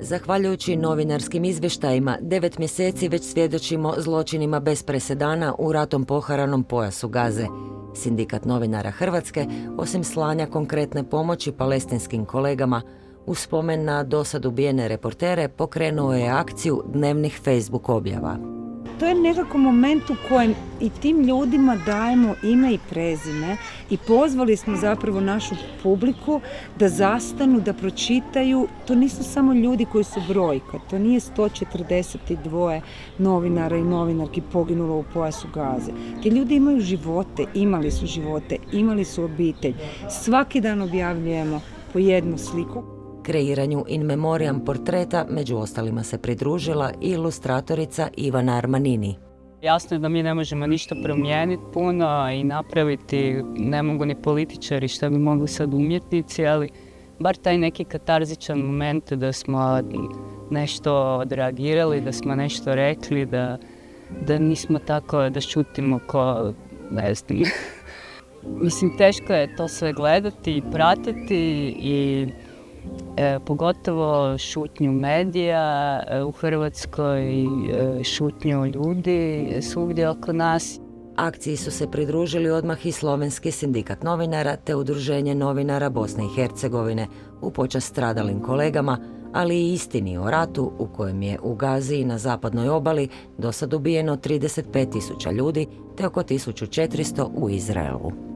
Zahvaljujući novinarskim izvještajima, 9 mjeseci već svjedočimo zločinima bez presedana u ratom poharanom pojasu Gaze. Sindikat novinara Hrvatske, osim slanja konkretne pomoći palestinskim kolegama, u spomen na dosad ubijene reportere pokrenuo je akciju dnevnih Facebook objava. To je nekako moment u kojem i tim ljudima dajemo ime i prezime i pozvali smo zapravo našu publiku da zastanu, da pročitaju. To nisu samo ljudi koji su brojka, to nije 142 novinara i novinarki poginulo u pojasu Gaze. Ti ljudi imaju živote, imali su obitelj. Svaki dan objavljujemo po jednu sliku. Kreiranju in memoriam portreta među ostalima se pridružila i ilustratorica Ivana Armanini. Jasno je da mi ne možemo ništa promijeniti puno i napraviti, ne mogu ni političari šta bi mogli sad umjetnici, ali bar taj neki katarzičan moment da smo nešto odreagirali, da smo nešto rekli, da nismo tako da šutimo ko, ne znam. Mislim, teško je to sve gledati i pratiti i pogotovo šutnju medija u Hrvatskoj, šutnju ljudi svugdje oko nas. Akciji su se pridružili odmah i Slovenski sindikat novinara te Udruženje novinara Bosne i Hercegovine u počast stradalim kolegama, ali i istini o ratu u kojem je u Gazi i na zapadnoj obali dosad ubijeno 35.000 ljudi te oko 1.400 u Izraelu.